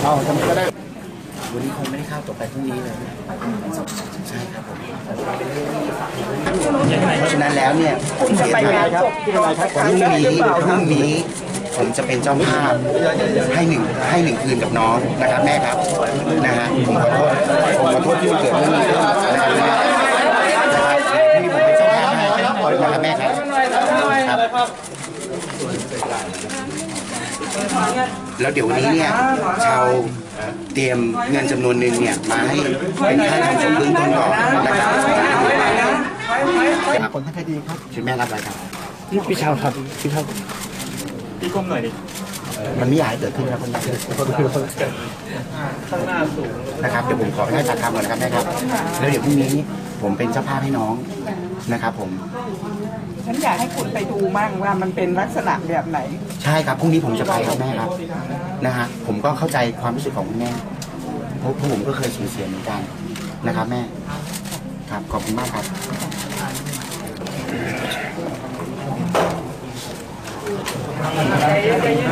เอาทำก็ได้วันนี้คงไม่ได้เข้าต่อไปพรุ่งนี้เลยใช่ครับผมเพราะฉะนั้นแล้วเนี่ยผมจะไปงานจบพรุ่งนี้ผมจะเป็นเจ้าภาพให้หนึ่งคืนกับน้องนะครับแม่ครับนะฮะผมขอโทษที่มันเกิดเรื่องนี้ขึ้นนะครับนี่ผมเป็นเจ้าภาพให้นะครับแม่ครับแล้วเดี๋ยววันนี้เนี่ยชาวเตรียมเงินจำนวนหนึ่งเนี่ยมาให้เป็นค่าทำศพเบื้องต้นก่อนนะครับคนท่านคดีครับชื่อแม่รับอะไรครับพี่ชาวครับพี่ครับพี่ก้มหน่อยดิมันไม่อยากให้เกิดขึ้นครับคนข้างหน้าสูงนะครับเดี๋ยวผมขอให้ปากคำก่อนนะครับแม่ครับแล้วเดี๋ยวพรุ่งนี้ผมเป็นเจ้าภาพให้น้องนะครับผมฉันอยากให้คุณไปดูมั่งว่ามันเป็นลักษณะแบบไหนใช่ครับพรุ่งนี้ผมจะไปครับแม่ครับนะฮะผมก็เข้าใจความรู้สึกของคุณแม่เพราะผมก็เคยสูญเสียเหมือนกันนะครับแม่ครับขอบคุณมากครับใจเย็น